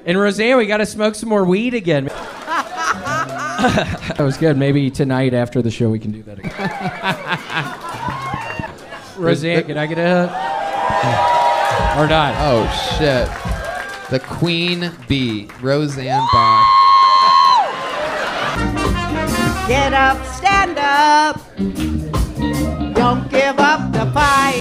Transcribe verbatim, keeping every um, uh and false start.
And Roseanne, we got to smoke some more weed again. That was good. Maybe tonight after the show we can do that again. Roseanne, can I get a hug? Or not? Oh, shit. The Queen Bee, Roseanne Barr. Get up, stand up. Don't give up the fight.